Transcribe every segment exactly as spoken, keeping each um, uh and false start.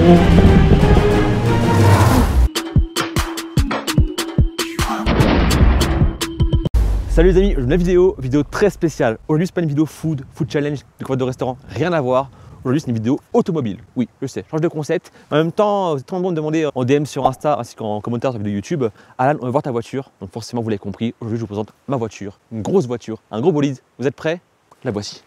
Salut les amis, une nouvelle vidéo, vidéo très spéciale. Aujourd'hui c'est pas une vidéo food, food challenge, découverte de restaurant, rien à voir. Aujourd'hui c'est une vidéo automobile. Oui, je sais, change de concept. En même temps, c'est très bon de demander en D M sur Insta ainsi qu'en commentaire sur la vidéo YouTube. Alan, on va voir ta voiture. Donc forcément vous l'avez compris, aujourd'hui je vous présente ma voiture. Une grosse voiture, un gros bolide. Vous êtes prêts? La voici.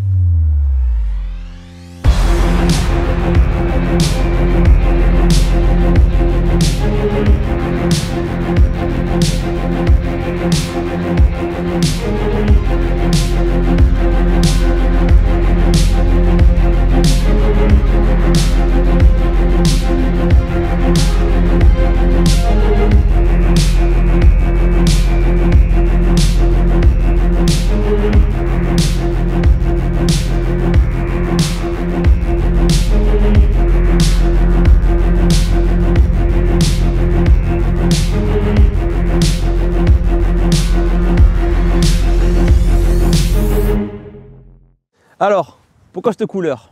Alors, pourquoi cette couleur?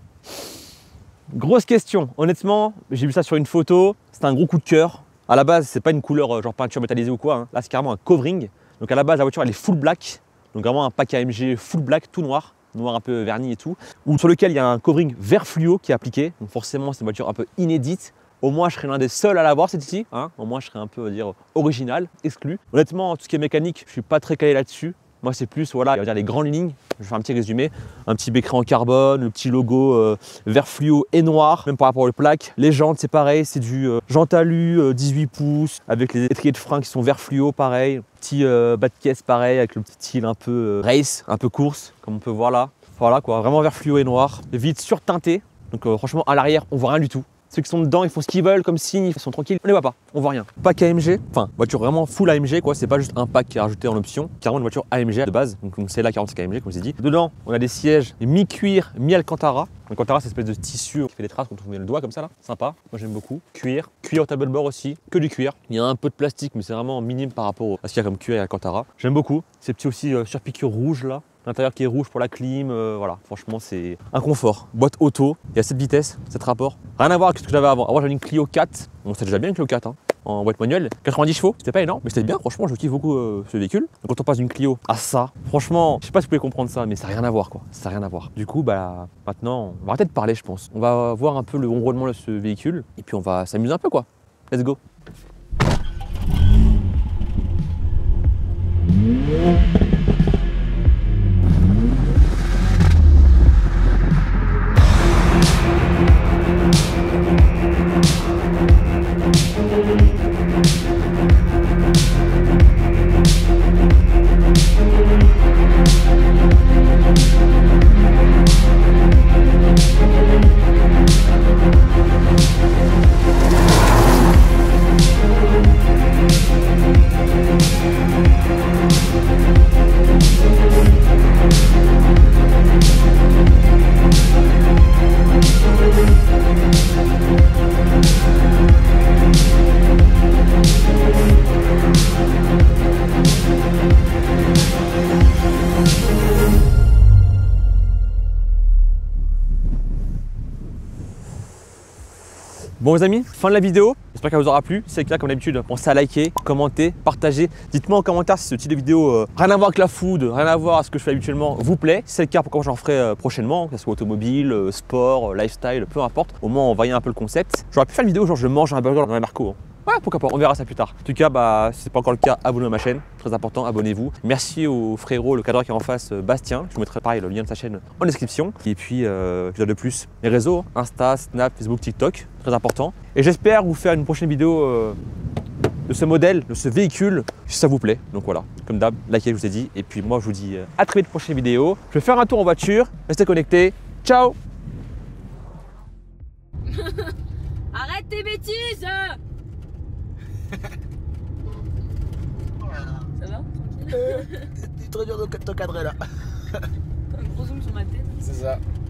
Grosse question. Honnêtement, j'ai vu ça sur une photo, c'est un gros coup de cœur. À la base, c'est pas une couleur genre peinture métallisée ou quoi, hein. Là c'est carrément un covering. Donc à la base, la voiture elle est full black, donc vraiment un pack A M G full black, tout noir, noir un peu verni et tout, ou sur lequel il y a un covering vert fluo qui est appliqué. Donc forcément, c'est une voiture un peu inédite. Au moins, je serais l'un des seuls à l'avoir cette ici, hein. Au moins, je serais un peu, on va dire, original, exclu. Honnêtement, tout ce qui est mécanique, je suis pas très calé là-dessus. Moi, c'est plus, voilà, on va dire les grandes lignes. Je vais faire un petit résumé. Un petit becquerel en carbone, le petit logo euh, vert fluo et noir. Même par rapport aux plaques. Les jantes, c'est pareil, c'est du euh, jante alu euh, dix-huit pouces avec les étriers de frein qui sont vert fluo, pareil. Petit euh, bas de caisse, pareil, avec le petit style un peu euh, race, un peu course, comme on peut voir là. Voilà quoi, vraiment vert fluo et noir. Les vitres surteintées. Donc euh, franchement, à l'arrière, on voit rien du tout. Ceux qui sont dedans, ils font ce qu'ils veulent comme signe, ils sont tranquilles, on les voit pas, on voit rien. Pack A M G, enfin voiture vraiment full A M G quoi, c'est pas juste un pack qui est rajouté en option, carrément une voiture A M G de base, donc c'est la quarante-cinq A M G comme je vous ai dit. Dedans, on a des sièges mi-cuir, mi-alcantara. Alcantara, c'est une espèce de tissu qui fait des traces quand on met le doigt comme ça là, sympa, moi j'aime beaucoup. Cuir, cuir au tableau aussi, que du cuir. Il y a un peu de plastique mais c'est vraiment minime par rapport à ce qu'il y a comme cuir et Alcantara. J'aime beaucoup, ces petits aussi euh, surpiqûres rouges là. L'intérieur qui est rouge pour la clim, euh, voilà, franchement c'est un confort. Boîte auto, il y a cette vitesse, cet rapport. Rien à voir avec ce que j'avais avant. Avant j'avais une Clio quatre, bon c'était déjà bien une Clio quatre, hein, en boîte manuelle. quatre-vingt-dix chevaux, c'était pas énorme, mais c'était bien, franchement je kiffe beaucoup euh, ce véhicule. Donc quand on passe d'une Clio à ça, franchement, je sais pas si vous pouvez comprendre ça, mais ça n'a rien à voir quoi, ça n'a rien à voir. Du coup, bah maintenant, on va arrêter de parler je pense. On va voir un peu le ronronnement de ce véhicule, et puis on va s'amuser un peu quoi. Let's go. Bon les amis, fin de la vidéo, j'espère qu'elle vous aura plu. Si c'est le cas, comme d'habitude, pensez à liker, commenter, partager. Dites-moi en commentaire si ce type de vidéo, euh, rien à voir avec la food, rien à voir avec ce que je fais habituellement, vous plaît. Si c'est le cas, pourquoi j'en ferai euh, prochainement, que ce soit automobile, euh, sport, euh, lifestyle, peu importe. Au moins on voyait un peu le concept. J'aurais pu faire une vidéo genre je mange un burger dans un Marco. Hein. Ouais, pourquoi pas, on verra ça plus tard. En tout cas, bah, si ce n'est pas encore le cas, abonnez-vous à ma chaîne, très important, abonnez-vous. Merci au frérot, le cadreur qui est en face, Bastien. Je vous mettrai pareil le lien de sa chaîne en description. Et puis, euh, je veux dire de plus, les réseaux, Insta, Snap, Facebook, TikTok, très important. Et j'espère vous faire une prochaine vidéo euh, de ce modèle, de ce véhicule, si ça vous plaît. Donc voilà, comme d'hab, likez, je vous ai dit. Et puis moi, je vous dis à très vite, prochaine vidéo. Je vais faire un tour en voiture, restez connectés. Ciao. Arrête tes bêtises. Ça va? Euh, c'est très dur de te cadrer là. Un gros zoom sur ma tête. C'est ça.